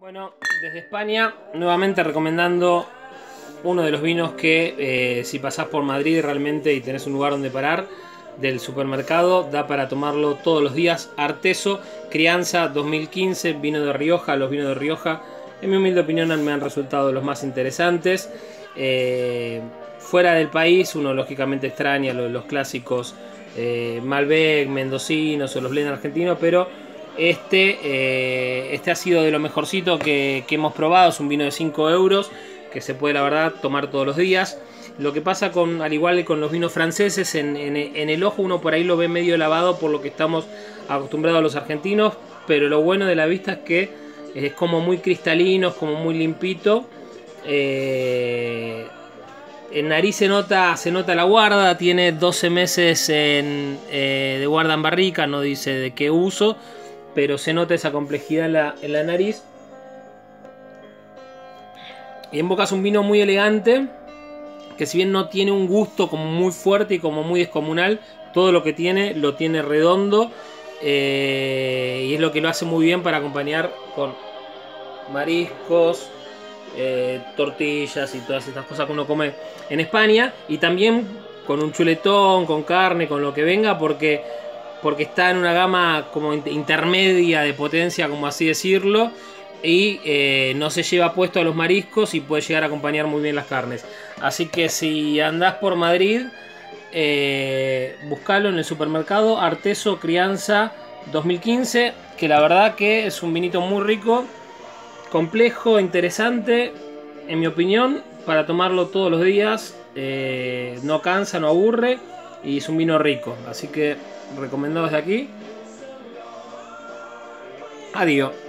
Bueno, desde España, nuevamente recomendando uno de los vinos que si pasás por Madrid realmente y tenés un lugar donde parar, del supermercado, da para tomarlo todos los días. Arteso, crianza 2015, vino de Rioja. Los vinos de Rioja, en mi humilde opinión, me han resultado los más interesantes. Fuera del país, uno lógicamente extraña los clásicos Malbec, mendocinos o los blend argentinos, pero este ha sido de lo mejorcito que hemos probado. Es un vino de 5 euros que se puede, la verdad, tomar todos los días. Lo que pasa al igual que con los vinos franceses, en el ojo uno por ahí lo ve medio lavado por lo que estamos acostumbrados los argentinos, pero lo bueno de la vista es que es como muy cristalino, es como muy limpito. En nariz se nota la guarda, tiene 12 meses de guarda en barrica, no dice de qué uso, pero se nota esa complejidad en la nariz. Y en boca es un vino muy elegante, que si bien no tiene un gusto como muy fuerte y como muy descomunal, todo lo que tiene lo tiene redondo, y es lo que lo hace muy bien para acompañar con mariscos, tortillas y todas estas cosas que uno come en España, y también con un chuletón, con carne, con lo que venga, porque está en una gama como intermedia de potencia, como así decirlo, y no se lleva puesto a los mariscos y puede llegar a acompañar muy bien las carnes. Así que si andás por Madrid, buscalo en el supermercado. Arteso Crianza 2015, que la verdad que es un vinito muy rico, complejo, interesante, en mi opinión, para tomarlo todos los días. No cansa, no aburre y es un vino rico. Así que recomendado desde aquí. Adiós.